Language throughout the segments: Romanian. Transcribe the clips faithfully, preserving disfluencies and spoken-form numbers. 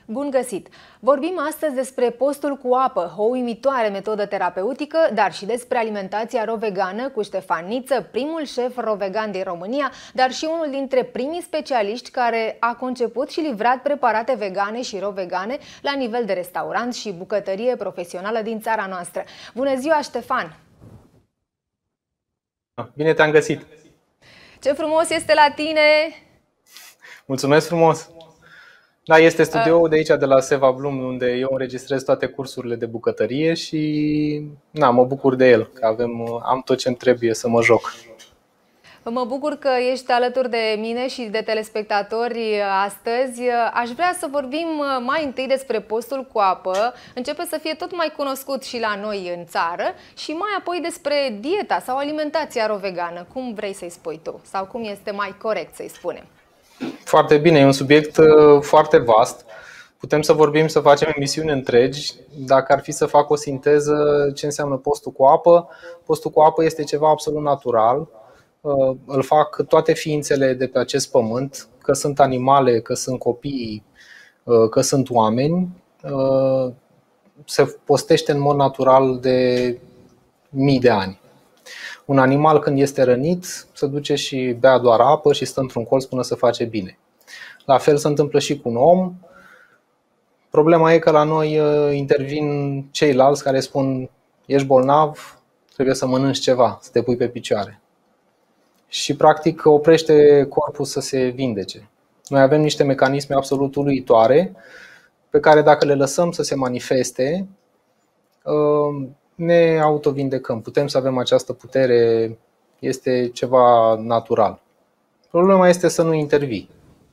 Bun găsit! Vorbim astăzi despre postul cu apă, o uimitoare metodă terapeutică, dar și despre alimentația ro-vegană cu Ștefan Niță, primul șef ro-vegan din România, dar și unul dintre primii specialiști care a conceput și livrat preparate vegane și ro-vegane la nivel de restaurant și bucătărie profesională din țara noastră. Bună ziua, Ștefan! Bine te-am găsit! Ce frumos este la tine! Mulțumesc frumos! Da, este studioul de aici, de la Seva Blum, unde eu înregistrez toate cursurile de bucătărie și na, mă bucur de el, că avem, am tot ce-mi trebuie să mă joc. Mă bucur că ești alături de mine și de telespectatori astăzi. Aș vrea să vorbim mai întâi despre postul cu apă. Începe să fie tot mai cunoscut și la noi în țară și mai apoi despre dieta sau alimentația ro-vegană. Cum vrei să-i spui tu? Sau cum este mai corect să-i spunem? Foarte bine, e un subiect foarte vast. Putem să vorbim, să facem emisiuni întregi. Dacă ar fi să fac o sinteză, ce înseamnă postul cu apă? Postul cu apă este ceva absolut natural. Îl fac toate ființele de pe acest pământ, că sunt animale, că sunt copii, că sunt oameni. Se postește în mod natural de mii de ani. Un animal, când este rănit, se duce și bea doar apă și stă într-un colț până se face bine. La fel se întâmplă și cu un om. Problema e că la noi intervin ceilalți care spun: ești bolnav, trebuie să mănânci ceva, să te pui pe picioare. Și practic oprește corpul să se vindece. Noi avem niște mecanisme absolut uluitoare pe care, dacă le lăsăm să se manifeste, ne autovindecăm. Putem să avem această putere, este ceva natural. Problema este să nu intervii.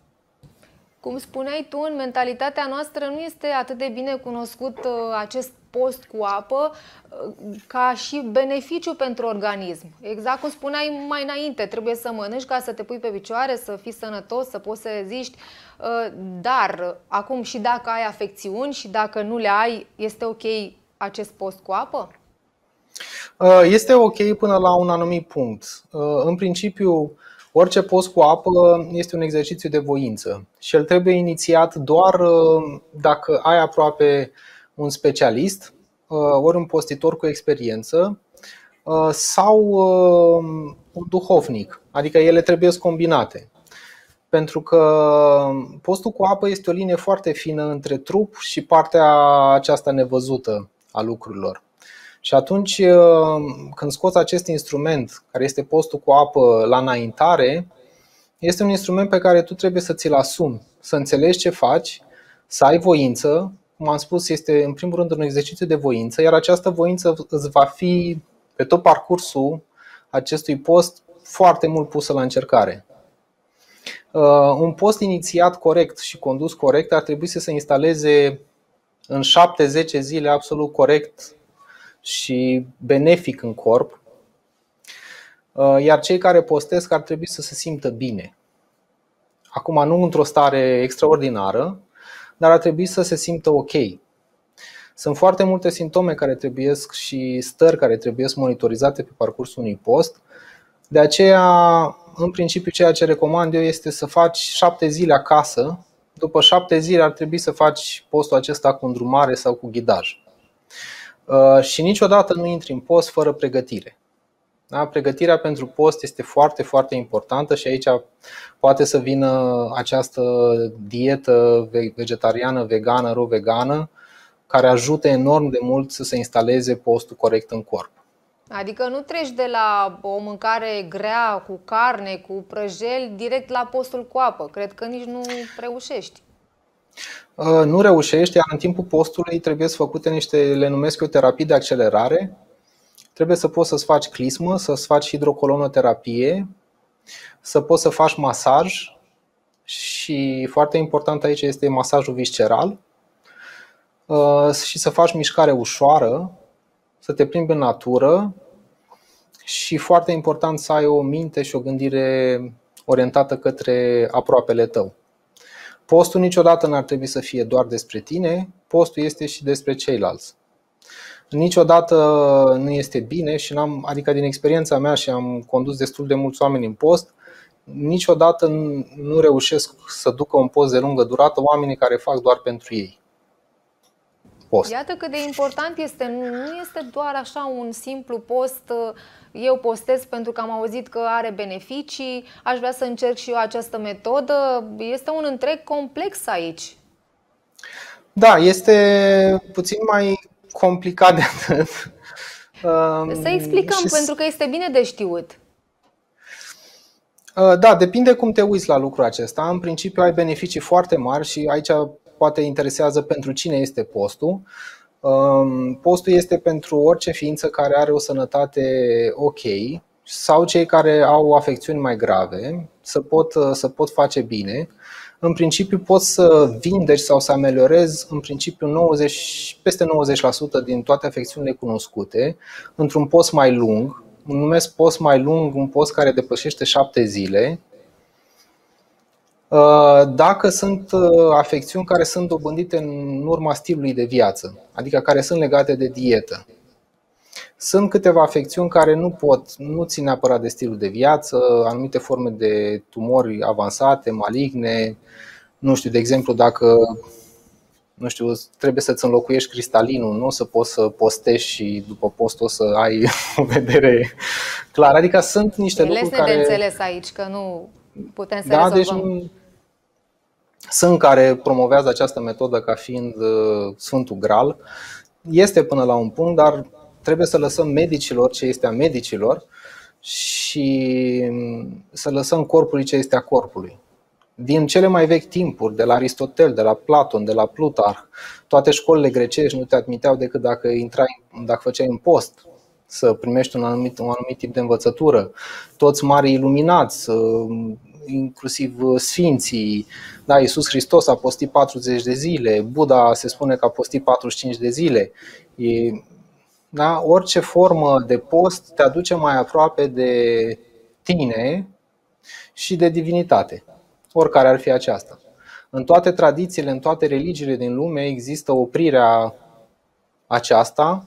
Cum spuneai tu, în mentalitatea noastră nu este atât de bine cunoscut acest post cu apă ca și beneficiu pentru organism. Exact cum spuneai mai înainte, trebuie să mănânci ca să te pui pe picioare, să fii sănătos, să poți să reziști. Dar acum, și dacă ai afecțiuni și dacă nu le ai, este ok acest post cu apă? Este ok până la un anumit punct. În principiu, orice post cu apă este un exercițiu de voință și el trebuie inițiat doar dacă ai aproape un specialist, ori un postitor cu experiență sau un duhovnic, adică ele trebuie combinate. Pentru că postul cu apă este o linie foarte fină între trup și partea aceasta nevăzută a lucrurilor. Și atunci când scoți acest instrument, care este postul cu apă, la înaintare, este un instrument pe care tu trebuie să ți-l asumi, să înțelegi ce faci, să ai voință. Cum am spus, este în primul rând un exercițiu de voință, iar această voință îți va fi pe tot parcursul acestui post foarte mult pusă la încercare. Un post inițiat corect și condus corect ar trebui să se instaleze în șapte zece zile absolut corect și benefic în corp. Iar cei care postesc ar trebui să se simtă bine. Acum, nu într-o stare extraordinară, dar ar trebui să se simtă ok. Sunt foarte multe simptome care trebuie și stări care trebuie monitorizate pe parcursul unui post. De aceea, în principiu, ceea ce recomand eu este să faci șapte zile acasă. După șapte zile ar trebui să faci postul acesta cu îndrumare sau cu ghidaj. Și niciodată nu intri în post fără pregătire. Da? Pregătirea pentru post este foarte, foarte importantă și aici poate să vină această dietă vegetariană, vegană, ro-vegană, care ajută enorm de mult să se instaleze postul corect în corp. Adică nu treci de la o mâncare grea, cu carne, cu prăjeli, direct la postul cu apă. Cred că nici nu reușești. Nu reușești, iar în timpul postului trebuie să făcute niște, le numesc eu, terapii de accelerare. Trebuie să poți să-ți faci clismă, să-ți faci hidrocolonoterapie, să poți să faci masaj și foarte important aici este masajul visceral și să faci mișcare ușoară, să te plimbi în natură și foarte important să ai o minte și o gândire orientată către aproapele tău. Postul niciodată n-ar trebui să fie doar despre tine, postul este și despre ceilalți. Niciodată nu este bine și n-am, adică din experiența mea, și am condus destul de mulți oameni în post, niciodată nu reușesc să ducă un post de lungă durată oamenii care fac doar pentru ei post. Iată cât de important este, nu este doar așa un simplu post, eu postez pentru că am auzit că are beneficii, aș vrea să încerc și eu această metodă. Este un întreg complex aici. Da, este puțin mai complicat de atât. Să explicăm, și... pentru că este bine de știut. Da, depinde cum te uiți la lucrul acesta. În principiu ai beneficii foarte mari și aici poate interesează pentru cine este postul. Postul este pentru orice ființă care are o sănătate ok sau cei care au afecțiuni mai grave, să pot, să pot face bine. În principiu poți să vindeci sau să ameliorezi în principiu nouăzeci, peste nouăzeci la sută din toate afecțiunile cunoscute într-un post mai lung. Numesc post mai lung un post care depășește șapte zile. Dacă sunt afecțiuni care sunt dobândite în urma stilului de viață, adică care sunt legate de dietă. Sunt câteva afecțiuni care nu pot, nu țin neapărat de stilul de viață, anumite forme de tumori avansate, maligne. Nu știu, de exemplu, dacă nu știu, trebuie să-ți înlocuiești cristalinul, nu o să poți să postezi și după post o să ai o vedere clară. Adică sunt niște lucruri care... de înțeles aici, că nu putem să da, rezolvăm. Deci sunt care promovează această metodă ca fiind Sfântul Graal. Este până la un punct, dar trebuie să lăsăm medicilor ce este a medicilor și să lăsăm corpului ce este a corpului. Din cele mai vechi timpuri, de la Aristotel, de la Platon, de la Plutarh, toate școlile grecești nu te admiteau decât dacă intrai, dacă făceai un post, să primești un anumit, un anumit tip de învățătură. Toți marii iluminați, inclusiv sfinții, da, Iisus Hristos a postit patruzeci de zile, Buddha se spune că a postit patruzeci și cinci de zile. E, da, orice formă de post te aduce mai aproape de tine și de divinitate, oricare ar fi aceasta. În toate tradițiile, în toate religiile din lume există oprirea aceasta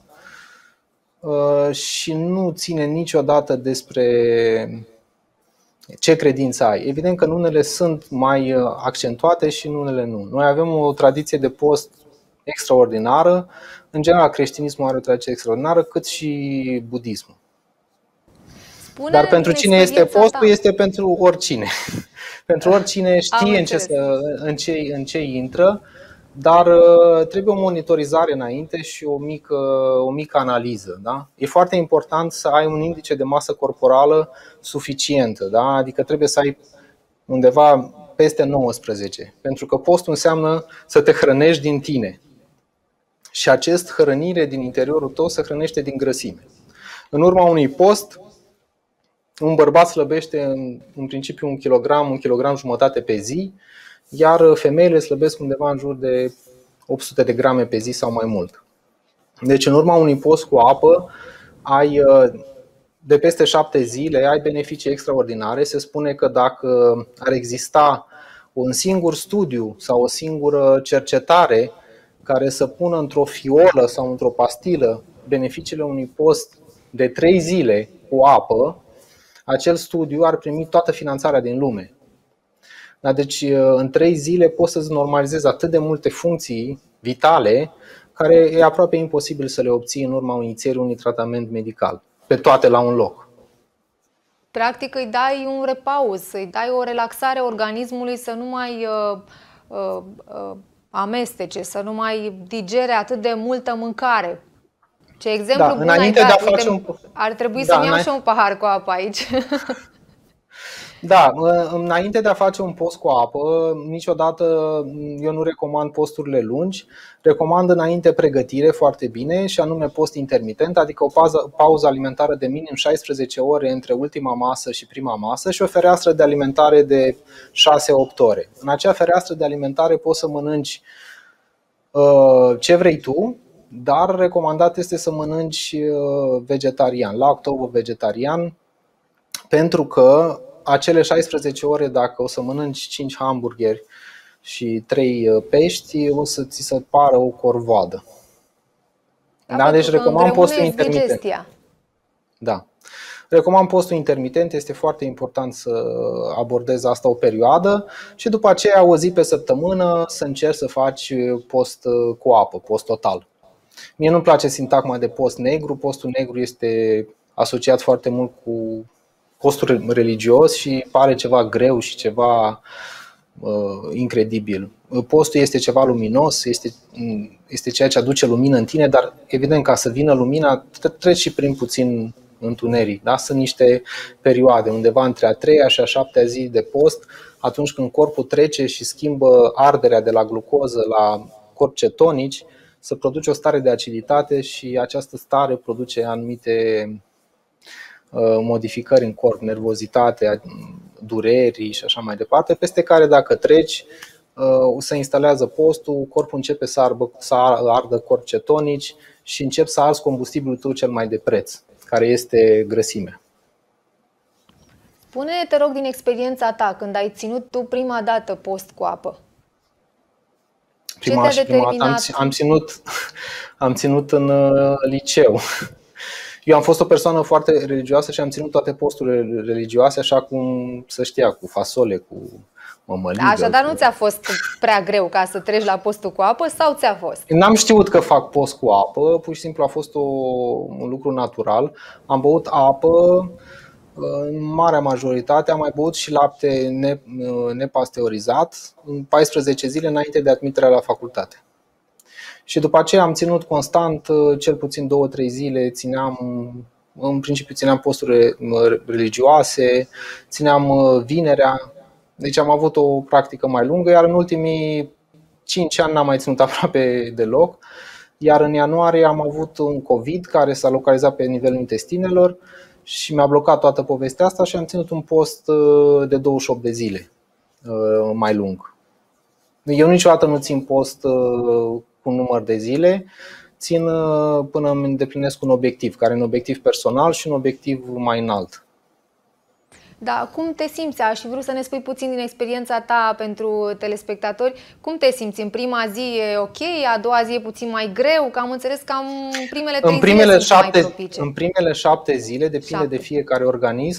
și nu ține niciodată despre ce credință ai. Evident că în unele sunt mai accentuate și în unele nu. Noi avem o tradiție de post extraordinară. În general, creștinismul are o tradiție extraordinară, cât și budismul. Spune Dar pentru cine este postul, ta. este pentru oricine. Pentru oricine știe în ce, să, în, ce, în ce intră, dar trebuie o monitorizare înainte și o mică, o mică analiză. Da? E foarte important să ai un indice de masă corporală suficientă, da? Adică trebuie să ai undeva peste nouăsprezece, pentru că postul înseamnă să te hrănești din tine. Și acest hrănire din interiorul tău se hrănește din grăsime. În urma unui post, un bărbat slăbește în, în principiu un kilogram, un kilogram jumătate pe zi, iar femeile slăbesc undeva în jur de opt sute de grame pe zi sau mai mult. Deci în urma unui post cu apă ai de peste șapte zile ai beneficii extraordinare. Se spune că dacă ar exista un singur studiu sau o singură cercetare care să pună într-o fiolă sau într-o pastilă beneficiile unui post de trei zile cu apă, acel studiu ar primi toată finanțarea din lume. Deci în trei zile poți să-ți normalizezi atât de multe funcții vitale care e aproape imposibil să le obții în urma inițierii unui tratament medical, pe toate la un loc. Practic îi dai un repaus, îi dai o relaxare organismului să nu mai uh, uh, uh, amestece, să nu mai digere atât de multă mâncare. Ce exemplu da, bun ai dat. Uite, un... Ar trebui da, să-mi iau și un pahar cu apă aici. Da, înainte de a face un post cu apă, niciodată eu nu recomand posturile lungi. Recomand înainte pregătire foarte bine, și anume post intermitent, adică o pauză, pauză alimentară de minim șaisprezece ore între ultima masă și prima masă și o fereastră de alimentare de șase opt ore. În acea fereastră de alimentare poți să mănânci uh, ce vrei tu, dar recomandat este să mănânci uh, vegetarian, lacto-vegetarian, pentru că acele șaisprezece ore, dacă o să mănânci cinci hamburgeri și trei pești, o să ți se pară o corvoadă. Da, deci recomand postul intermitent. Da. Recomand postul intermitent, este foarte important să abordezi asta o perioadă și după aceea o zi pe săptămână să încerci să faci post cu apă, post total. Mie nu-mi place sintagma de post negru. Postul negru este asociat foarte mult cu postul religios și pare ceva greu și ceva uh, incredibil. Postul este ceva luminos, este, este ceea ce aduce lumină în tine, dar evident, ca să vină lumina treci și prin puțin întuneric. Da? Sunt niște perioade, undeva între a treia și a șaptea zi de post, atunci când corpul trece și schimbă arderea de la glucoză la corpi cetonici, să produce o stare de aciditate și această stare produce anumite modificări în corp, nervozitate, dureri și așa mai departe, peste care dacă treci, se instalează postul, corpul începe să ardă, să ardă corpi cetonici și începi să arzi combustibilul tău cel mai de preț, care este grăsimea. Spune, te rog, din experiența ta, când ai ținut tu prima dată post cu apă. Prima și prima dată am, am, ținut, am ținut în liceu. Eu am fost o persoană foarte religioasă și am ținut toate posturile religioase, așa cum se știa, cu fasole, cu mămăligă. Așadar nu ți-a fost prea greu ca să treci la postul cu apă sau ți-a fost? N-am știut că fac post cu apă, pur și simplu a fost o, un lucru natural. Am băut apă, în marea majoritate, am mai băut și lapte nepasteurizat în paisprezece zile înainte de admiterea la facultate. Și după aceea am ținut constant, cel puțin două trei zile, țineam, în principiu țineam posturi religioase, țineam vinerea. Deci am avut o practică mai lungă, iar în ultimii cinci ani n-am mai ținut aproape deloc. Iar în ianuarie am avut un COVID care s-a localizat pe nivelul intestinelor și mi-a blocat toată povestea asta și am ținut un post de douăzeci și opt de zile mai lung. Eu niciodată nu țin post cu un număr de zile, țin până îmi îndeplinesc un obiectiv, care e un obiectiv personal și un obiectiv mai înalt. Da, cum te simți? Aș fi vrut să ne spui puțin din experiența ta pentru telespectatori. Cum te simți? În prima zi e ok, a doua zi e puțin mai greu, că am înțeles că am primele trei în primele zile șapte, sunt mai propice. În primele șapte zile, depinde șapte. de fiecare organism,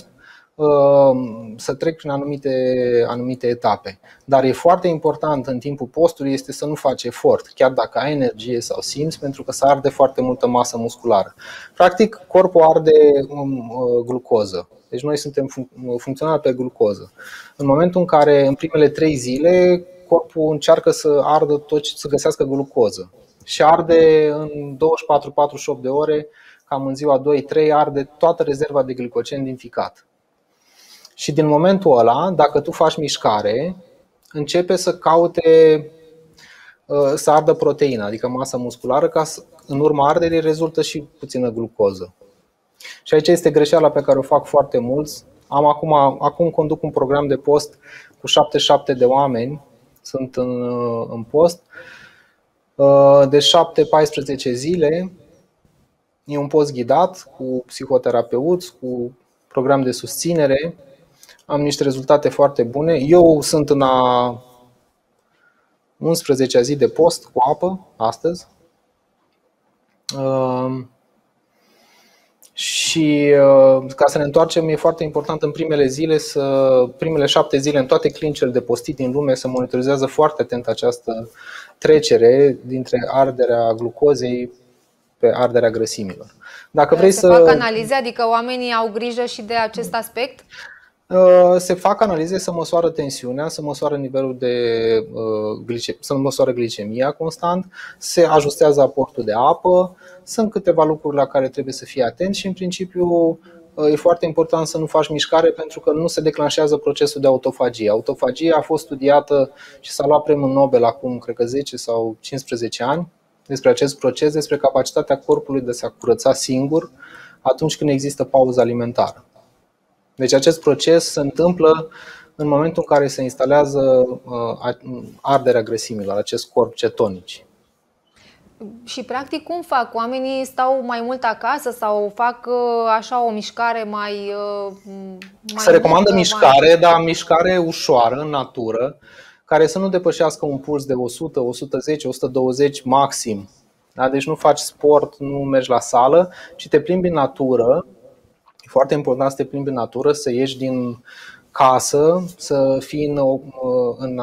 să trec prin anumite, anumite etape. Dar e foarte important în timpul postului este să nu faci efort, chiar dacă ai energie sau simți, pentru că se arde foarte multă masă musculară. Practic, corpul arde glucoză. Deci noi suntem funcționali pe glucoză. În momentul în care în primele trei zile corpul încearcă să ardă tot, să găsească glucoză și arde în douăzeci și patru patruzeci și opt de ore, cam în ziua doi trei, arde toată rezerva de glicogeni din ficat. Și din momentul ăla, dacă tu faci mișcare, începe să caute să ardă proteina, adică masa musculară, ca să, în urma arderii rezultă și puțină glucoză. Și aici este greșeala pe care o fac foarte mulți. Am acum, acum conduc un program de post cu șaptezeci și șapte de oameni, sunt în, în post, de șapte paisprezece zile. E un post ghidat cu psihoterapeuți, cu program de susținere. Am niște rezultate foarte bune. Eu sunt în a unsprezecea zi de post cu apă astăzi. Și ca să ne întoarcem, e foarte important în primele zile, să, primele șapte zile în toate clinicile de postit din lume să monitorizează foarte atent această trecere dintre arderea glucozei pe arderea grăsimilor. Dacă vrei se să fac analize, adică oamenii au grijă și de acest aspect? Se fac analize, să măsoară tensiunea, să măsoară nivelul de să măsoară glicemia constant, se ajustează aportul de apă. Sunt câteva lucruri la care trebuie să fii atent și în principiu e foarte important să nu faci mișcare pentru că nu se declanșează procesul de autofagie. Autofagia a fost studiată și s-a luat premiul Nobel acum, cred că zece sau cincisprezece ani, despre acest proces, despre capacitatea corpului de a se curăța singur atunci când există pauză alimentară. Deci acest proces se întâmplă în momentul în care se instalează arderea grăsimilor, acest corp cetonici. Și practic cum fac? Oamenii stau mai mult acasă sau fac așa o mișcare mai, mai Se recomandă mică, mișcare, mai... dar mișcare ușoară, în natură, care să nu depășească un puls de o sută, o sută zece, o sută douăzeci maxim. Da? Deci nu faci sport, nu mergi la sală, ci te plimbi în natură. E foarte important să te plimbi în natură, să ieși din casă, să fii în, în,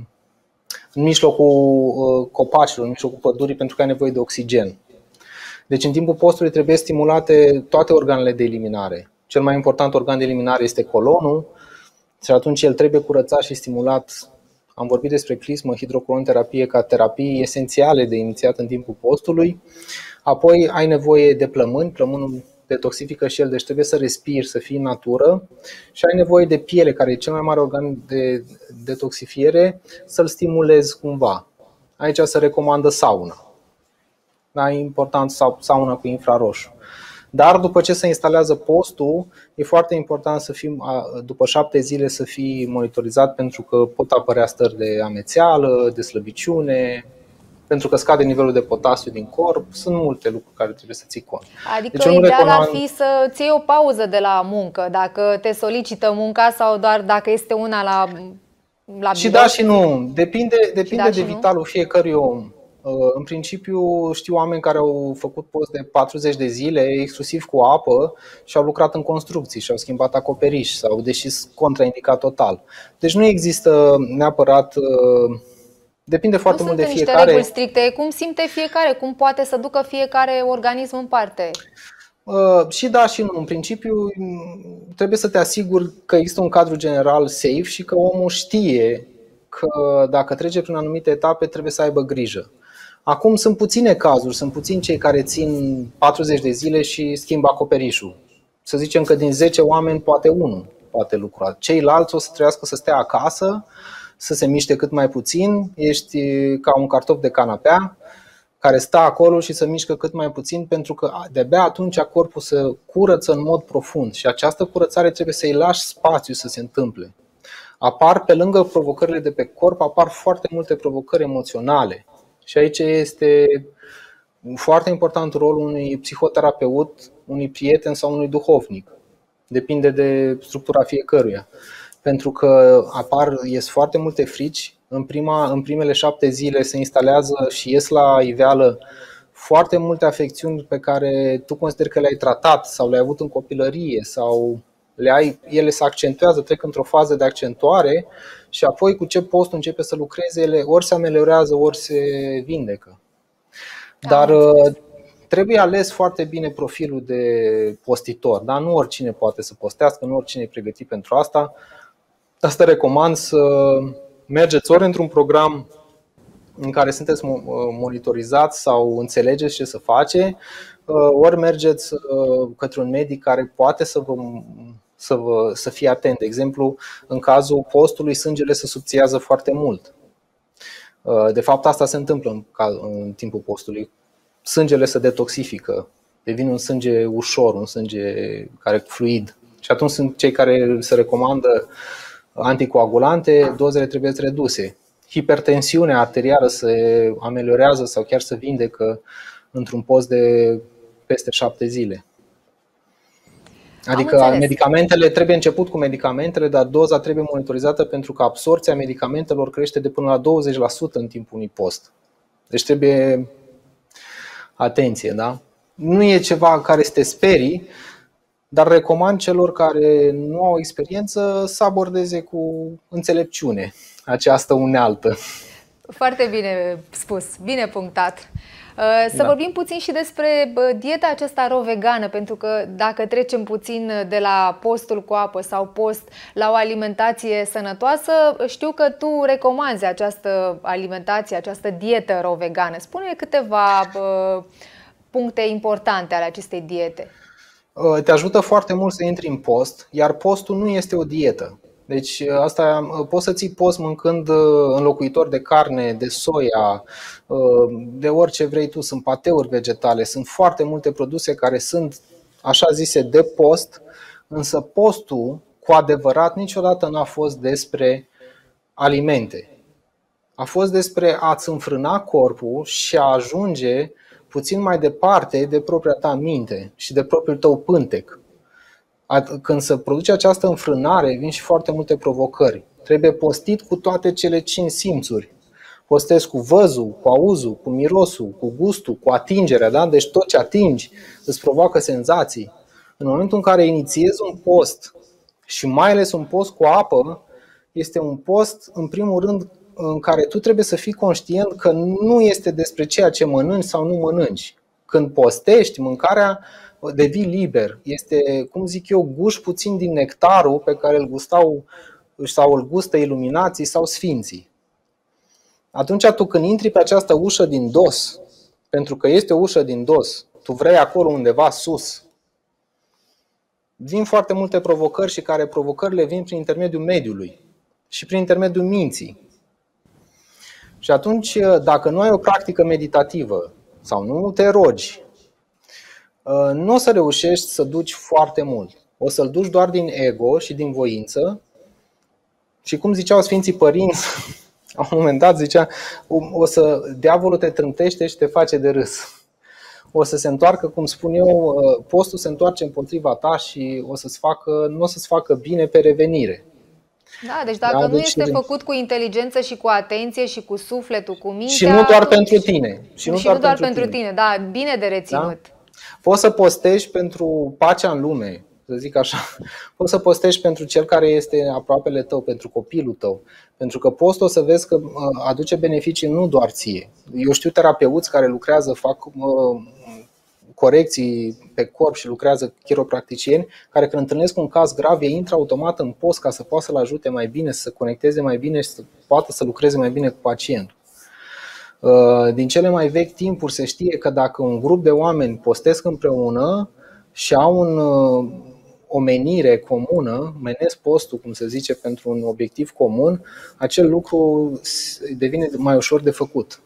în mijlocul copacilor, în mijlocul pădurii, pentru că ai nevoie de oxigen. Deci în timpul postului trebuie stimulate toate organele de eliminare. Cel mai important organ de eliminare este colonul și atunci el trebuie curățat și stimulat. Am vorbit despre clismă, hidrocolonterapie ca terapii esențiale de inițiat în timpul postului. Apoi ai nevoie de plămâni, plămânul detoxifică și el, deci trebuie să respiri, să fii în natură. Și ai nevoie de piele, care e cel mai mare organ de detoxifiere, să-l stimulezi cumva. Aici se recomandă sauna. Da, e important sauna cu infraroșu. Dar după ce se instalează postul, e foarte important să fii, după șapte zile să fii monitorizat, pentru că pot apărea stări de amețeală, de slăbiciune, pentru că scade nivelul de potasiu din corp. Sunt multe lucruri care trebuie să ții cont. Adică deci, ideal recomand... ar fi să ții o pauză de la muncă, dacă te solicită munca sau doar dacă este una la, la Și da și nu, depinde, depinde da de vitalul fiecărui om. În principiu știu oameni care au făcut post de patruzeci de zile exclusiv cu apă și au lucrat în construcții și au schimbat acoperiș sau deschis contraindicat total. Deci nu există neapărat, depinde foarte nu mult de sunt fiecare. Niște reguli stricte, cum simte fiecare, cum poate să ducă fiecare organism în parte. Uh, și da și nu. În principiu trebuie să te asiguri că există un cadru general safe și că omul știe că dacă trece prin anumite etape trebuie să aibă grijă. Acum sunt puține cazuri, sunt puțini cei care țin patruzeci de zile și schimbă acoperișul. Să zicem că din zece oameni poate unul poate lucra. Ceilalți o să trebuiască să stea acasă, să se miște cât mai puțin. Ești ca un cartof de canapea care stă acolo și să mișcă cât mai puțin, pentru că de-abia atunci corpul se curăță în mod profund și această curățare trebuie să-i lași spațiu să se întâmple. Apar, pe lângă provocările de pe corp, apar foarte multe provocări emoționale. Și aici este foarte important rolul unui psihoterapeut, unui prieten sau unui duhovnic. Depinde de structura fiecăruia. Pentru că apar, ies foarte multe frici. În, prima, în primele șapte zile se instalează și ies la iveală foarte multe afecțiuni pe care tu consideri că le-ai tratat sau le-ai avut în copilărie sau le ai, ele se accentuează, trec într-o fază de accentuare și apoi cu ce postul începe să lucreze, ele ori se ameliorează, ori se vindecă. Dar trebuie ales foarte bine profilul de postitor, da? Nu oricine poate să postească, nu oricine e pregătit pentru asta. Asta recomand să mergeți ori într-un program în care sunteți monitorizați sau înțelegeți ce să face, ori mergeți către un medic care poate să vă, să vă să fie atent. De exemplu, în cazul postului, sângele se subțiază foarte mult. De fapt, asta se întâmplă în, în timpul postului. Sângele se detoxifică, devine un sânge ușor, un sânge care fluid. Și atunci sunt cei care se recomandă anticoagulante, dozele trebuie reduse. Hipertensiunea arterială se ameliorează sau chiar se vindecă într-un post de peste șapte zile. Adică medicamentele, trebuie început cu medicamentele, dar doza trebuie monitorizată, pentru că absorbția medicamentelor crește de până la douăzeci la sută în timpul unui post. Deci trebuie atenție, da? Nu e ceva care să te sperii, dar recomand celor care nu au experiență să abordeze cu înțelepciune această unealtă. Foarte bine spus, bine punctat. Să da. vorbim puțin și despre dieta aceasta ro-vegană, pentru că dacă trecem puțin de la postul cu apă sau post la o alimentație sănătoasă, știu că tu recomanzi această alimentație, această dietă ro-vegană. Spune câteva puncte importante ale acestei diete. Te ajută foarte mult să intri în post, iar postul nu este o dietă. Deci asta, poți să ții post mâncând înlocuitori de carne, de soia, de orice vrei tu. Sunt pateuri vegetale, sunt foarte multe produse care sunt așa zise de post. Însă postul cu adevărat niciodată n-a fost despre alimente. A fost despre a-ți înfrâna corpul și a ajunge puțin mai departe de propria ta minte și de propriul tău pântec. Când se produce această înfrânare, vin și foarte multe provocări. Trebuie postit cu toate cele cinci simțuri. Postezi cu văzul, cu auzul, cu mirosul, cu gustul, cu atingerea, da? Deci tot ce atingi îți provoacă senzații. În momentul în care inițiezi un post și mai ales un post cu apă, este un post, în primul rând, în care tu trebuie să fii conștient că nu este despre ceea ce mănânci sau nu mănânci. Când postești, mâncarea devii liber. Este, cum zic eu, guși puțin din nectarul pe care îl gustau sau îl gustă iluminații sau sfinții. Atunci tu când intri pe această ușă din dos, pentru că este o ușă din dos, tu vrei acolo undeva sus, vin foarte multe provocări și care provocările vin prin intermediul mediului și prin intermediul minții. Și atunci, dacă nu ai o practică meditativă sau nu te rogi, nu o să reușești să duci foarte mult. O să-l duci doar din ego și din voință. Și cum ziceau Sfinții Părinți, la un moment dat zicea, o să, diavolul te trântește și te face de râs. O să se întoarcă, cum spun eu, postul se întoarce împotriva ta și o să-ți facă, nu o să-ți facă bine pe revenire. Da, deci dacă da, nu deci este făcut cu inteligență și cu atenție și cu sufletul, cu mintea... Și nu doar pentru tine. Și nu, și doar, nu doar pentru, pentru tine. tine, da, bine de reținut. Da? Poți să postești pentru pacea în lume, să zic așa. Poți să postești pentru cel care este aproapele tău, pentru copilul tău. Pentru că postul o să vezi că aduce beneficii nu doar ție. Eu știu terapeuți care lucrează, fac corecții pe corp și lucrează chiropracticieni care când întâlnesc un caz grav, ei intră automat în post ca să poată să-l ajute mai bine, să se conecteze mai bine și să poată să lucreze mai bine cu pacientul. Din cele mai vechi timpuri se știe că dacă un grup de oameni postesc împreună și au un, o menire comună, menesc postul, cum se zice, pentru un obiectiv comun, acel lucru devine mai ușor de făcut.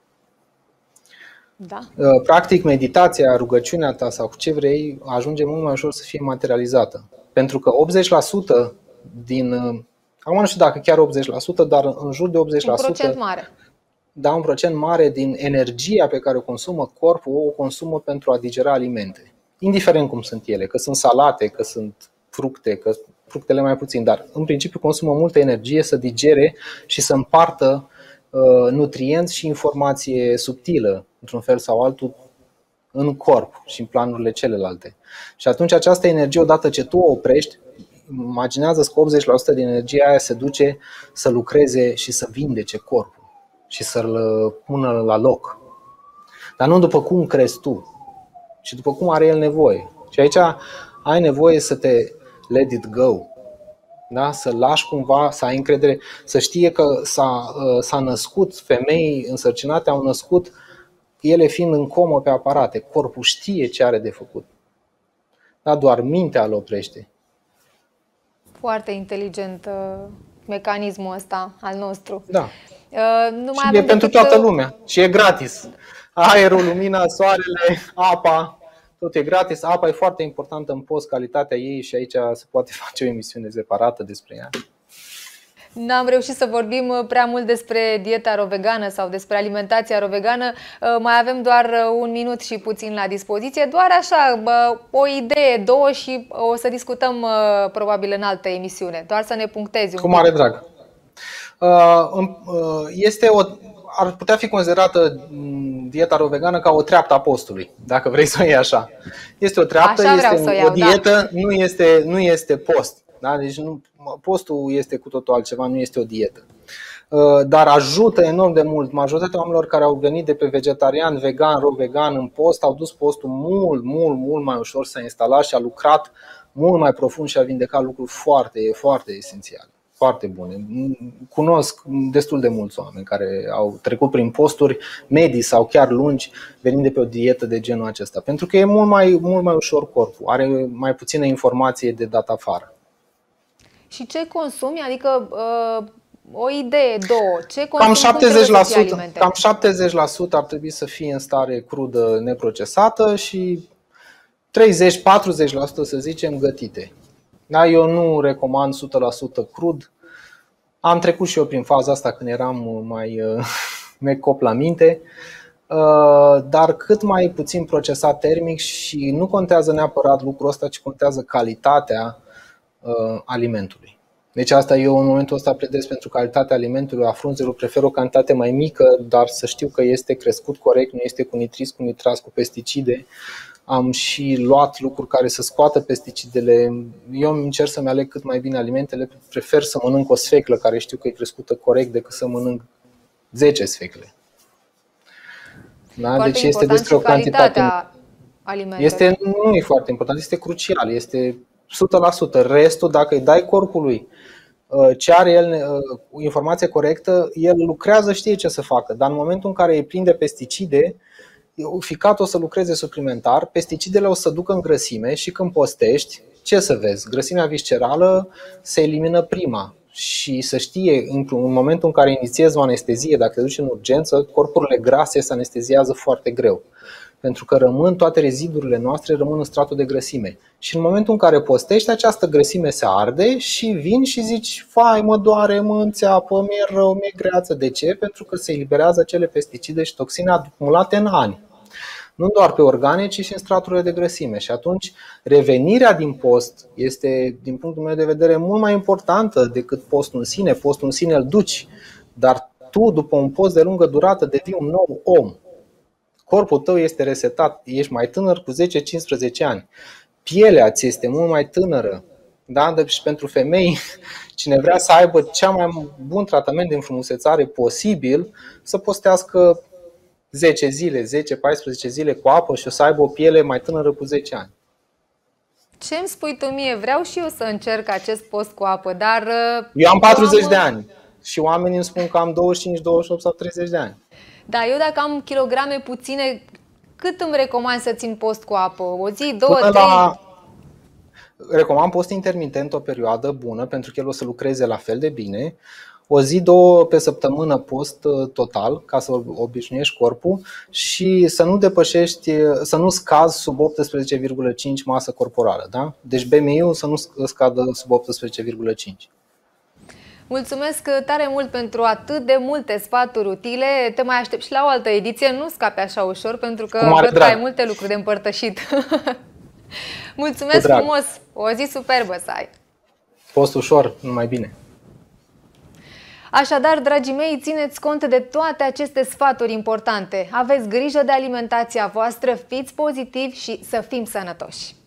Da. Practic, meditația, rugăciunea ta sau ce vrei ajunge mult mai ușor să fie materializată. Pentru că optzeci la sută din, acum nu știu dacă chiar optzeci la sută, dar în jur de optzeci la sută, un procent mare. Da, un procent mare din energia pe care o consumă corpul, o consumă pentru a digera alimente. Indiferent cum sunt ele, că sunt salate, că sunt fructe, că fructele mai puțin, dar în principiu consumă multă energie să digere și să împartă uh, nutrienți și informație subtilă, într-un fel sau altul, în corp și în planurile celelalte. Și atunci această energie, odată ce tu o oprești, imaginează-ți că optzeci la sută din energia aia se duce să lucreze și să vindece corpul și să-l pună la loc. Dar nu după cum crezi tu, ci după cum are el nevoie. Și aici ai nevoie să te let it go. Da? Să lași cumva, să ai încredere, să știe că s-a, s-a născut, femei însărcinate au născut, ele fiind în comă pe aparate. Corpul știe ce are de făcut. Da? Doar mintea îl oprește. Foarte inteligent uh, mecanismul ăsta al nostru. Da. Uh, nu mai și e pentru toată lumea. Și e gratis. Aerul, lumina, soarele, apa, tot e gratis. Apa e foarte importantă în post, calitatea ei, și aici se poate face o emisiune separată despre ea. N-am reușit să vorbim prea mult despre dieta rovegană sau despre alimentația rovegană. Mai avem doar un minut și puțin la dispoziție. Doar așa, o idee, două, și o să discutăm probabil în altă emisiune. Doar să ne punctezi un Cu mare drag. Este o, ar putea fi considerată dieta rovegană ca o treaptă a postului, dacă vrei să o iei așa. Este o treaptă, așa este iau, o dietă, da. nu, este, nu este post. Da? Deci nu, postul este cu totul altceva, nu este o dietă. Dar ajută enorm de mult. Majoritatea oamenilor care au venit de pe vegetarian, vegan, ro-vegan în post au dus postul mult, mult, mult mai ușor, s-a instalat și a lucrat mult mai profund și a vindecat lucruri foarte, foarte esențiale, foarte bune. Cunosc destul de mulți oameni care au trecut prin posturi medii sau chiar lungi venind de pe o dietă de genul acesta, pentru că e mult mai, mult mai ușor corpul, are mai puțină informație de dat afară. Și ce consumi? Adică uh, o idee, două. Ce consumi? Cam șaptezeci la sută, cam șaptezeci la sută ar trebui să fie în stare crudă neprocesată și treizeci la patruzeci la sută să zicem gătite. Da, eu nu recomand o sută la sută crud. Am trecut și eu prin faza asta când eram mai necop la minte. Dar cât mai puțin procesat termic și nu contează neapărat lucrul ăsta, ci contează calitatea alimentului. Deci asta eu în momentul ăsta pledez pentru calitatea alimentului. A frunzelor prefer o cantitate mai mică, dar să știu că este crescut corect, nu este cu nitriți, cu nitras, cu pesticide. am și luat lucruri care să scoată pesticidele. Eu încerc să-mi aleg cât mai bine alimentele, prefer să mănânc o sfeclă care știu că e crescută corect decât să mănânc zece sfecle. Da? Deci este despre o cantitate. Este, nu e foarte important, este crucial, este o sută la sută. Restul, dacă îi dai corpului ce are el, informație corectă, el lucrează, știe ce să facă. Dar în momentul în care îi prinde pesticide, ficatul o să lucreze suplimentar, pesticidele o să ducă în grăsime și când postești, ce să vezi? Grăsimea viscerală se elimină prima. Și să știe, în momentul în care inițiezi o anestezie, dacă te duci în urgență, corpurile grase se anesteziază foarte greu. Pentru că rămân, toate rezidurile noastre rămân în stratul de grăsime. Și în momentul în care postești, această grăsime se arde și vin și zici: fai, mă doare, mă înțeapă, mi-e rău, mi-e greață. De ce? Pentru că se eliberează acele pesticide și toxine acumulate în ani. Nu doar pe organe, ci și în straturile de grăsime. Și atunci revenirea din post este, din punctul meu de vedere, mult mai importantă decât postul în sine. Postul în sine îl duci, dar tu, după un post de lungă durată, devii un nou om. Corpul tău este resetat, ești mai tânăr cu zece cincisprezece ani. Pielea ți este mult mai tânără. Da? Și pentru femei, cine vrea să aibă cea mai bun tratament de înfrumusețare posibil, să postească zece zile, zece paisprezece zile cu apă și o să aibă o piele mai tânără cu zece ani. Ce îmi spui tu mie? Vreau și eu să încerc acest post cu apă, dar... Eu am patruzeci de ani și oamenii îmi spun că am douăzeci și cinci, douăzeci și opt sau treizeci de ani. Da, eu dacă am kilograme puține, cât îmi recomand să țin post cu apă? O zi, două, Până trei? La... Recomand post intermitent o perioadă bună, pentru că el o să lucreze la fel de bine. O zi, două pe săptămână post total, ca să obișnuiești corpul și să nu depășești, să nu scazi sub optsprezece virgulă cinci masă corporală, da? Deci B M I-ul să nu scadă sub optsprezece virgulă cinci. Mulțumesc tare mult pentru atât de multe sfaturi utile. Te mai aștept și la o altă ediție. Nu scapi așa ușor, pentru că văd că ai multe lucruri de împărtășit. Mulțumesc frumos! O zi superbă să ai! Post ușor, numai bine! Așadar, dragii mei, țineți cont de toate aceste sfaturi importante. Aveți grijă de alimentația voastră, fiți pozitivi și să fim sănătoși!